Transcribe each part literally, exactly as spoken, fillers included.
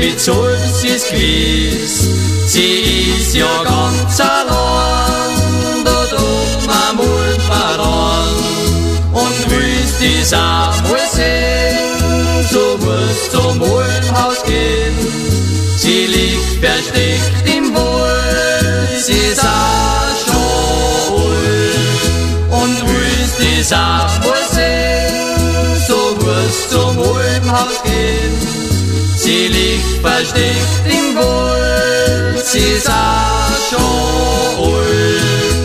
die Zulz ist gewiss, sie ist ja ganz allein, dort oben am Mulmbaran. Und willst dies auch mal sehen, so musst zum Mulmhaus gehen. Sie liegt versteckt im Wald, sie ist auch schon alt. Und willst dies auch mal sehen, so musst zum Mulmhaus gehen. Sie liegt versteckt im Wald, sie ist auch schon alt.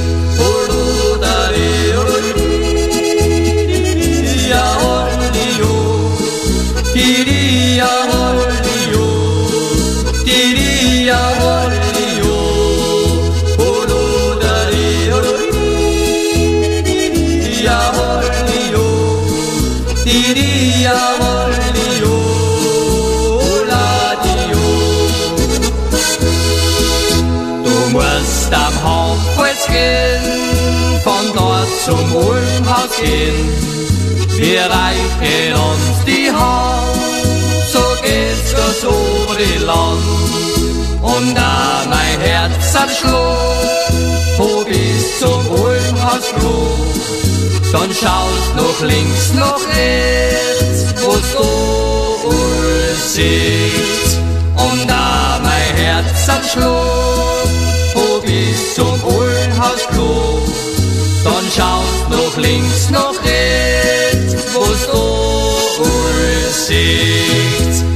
Du musst am Hauptplatz gehen, von dort zum Mulmhaus gehen. Wir reichen uns die Hand, so geht's das obere Land. Und da mein Herz hat Schluck, hoch bis zum Mulmhaus flog. Dann schaust noch links, noch rechts, wo's du alles siehst. Und da mein Herz hat Schluck, hoch bis zum Mulmhaus flog. Dann schaust noch links, noch rechts, wo's du alles siehst.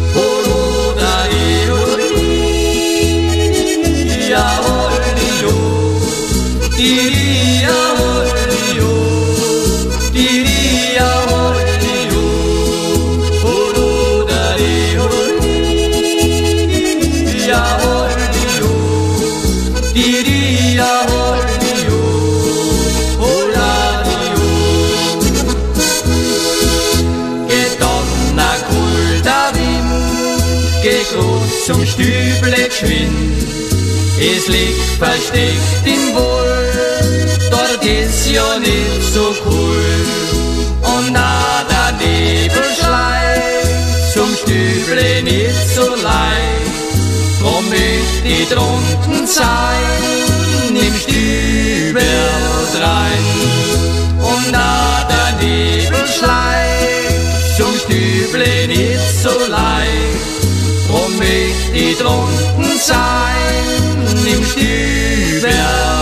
Geh groß zum Stüble geschwind, es liegt versteckt im Wald, dort ist ja nicht so cool. Und da der Nebel schleicht, zum Stüble nicht so leicht, drum möcht ich drunten sein, im Stübel rein. Und da der Nebel schleicht, zum Stüble nicht so leicht, drum möcht ich drunten sein, im Stübel